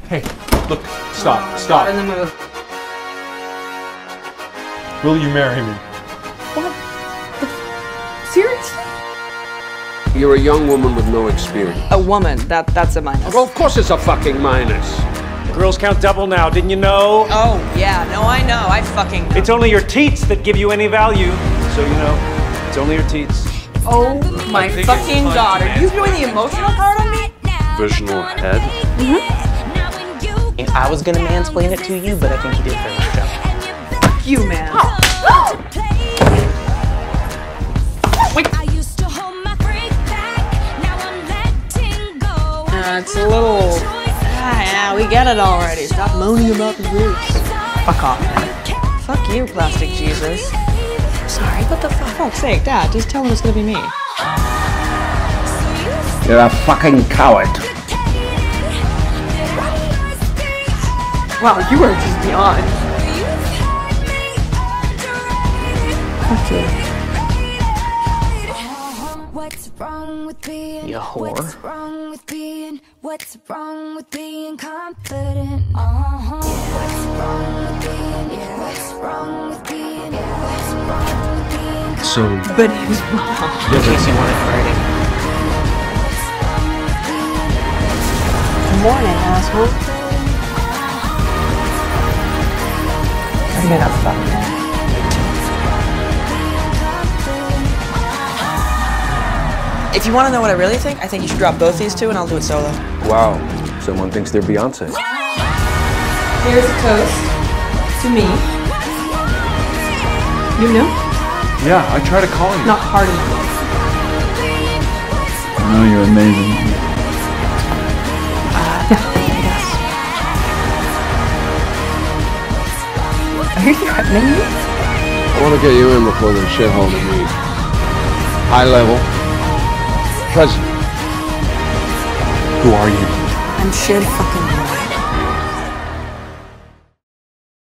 Hey, look, stop, stop. Not in the mood. Will you marry me? What? Seriously? You're a young woman with no experience. A woman, that's a minus. Well, of course it's a fucking minus. Girls count double now, didn't you know? Oh, yeah, no, I know. I fucking know. It's only your teats that give you any value. So you know, it's only your teats. Oh my fucking god, are you doing the emotional part on me? Visional head? I was gonna mansplain it to you, but I think you did a very good job. Fuck you, man. Wait. It's a little... yeah, we get it already. Stop moaning about the roots. Fuck off, man. Fuck you, Plastic Jesus. Sorry, what the fuck? For fuck's sake, Dad, just tell him it's gonna be me. You're a fucking coward. Wow, you are just beyond. Fuck you. You whore. What's wrong with being confident? What's wrong with being? What's wrong with being? What's wrong with being? So... But his mom. In case you wanted writing. Good morning, asshole. I'm gonna fuck you. If you want to know what I really think, I think you should drop both these two and I'll do it solo. Wow, someone thinks they're Beyonce. Here's a toast to me. You know? Yeah, I tried to call you. Not hard enough. I know you're amazing. Yeah, I guess. Are you threatening me? I want to get you in before the shithole to me. High level. President. Who are you? I'm Shiv fucking